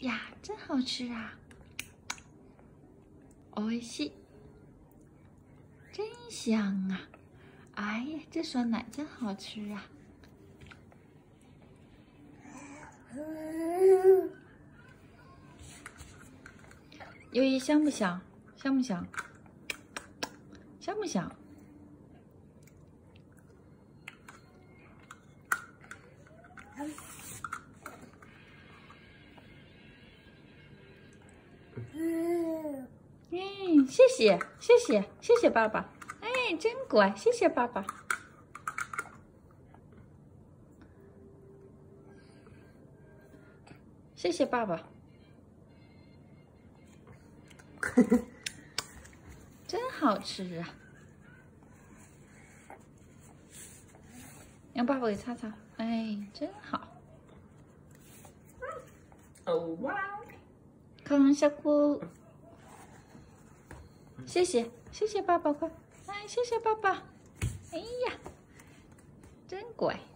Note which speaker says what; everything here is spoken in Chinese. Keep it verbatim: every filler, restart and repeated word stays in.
Speaker 1: 呀，真好吃啊！おいしい，真香啊！哎呀，这酸奶真好吃啊！优一香不香？香不香？香不香？嗯，谢谢，谢谢，谢谢爸爸。哎，真乖，谢谢爸爸。谢谢爸爸。真好吃啊！让爸爸给擦擦。哎，真好。
Speaker 2: 哦哇！
Speaker 1: 康小姑，谢谢，谢谢爸爸，快！哎，谢谢爸爸。哎呀，真乖。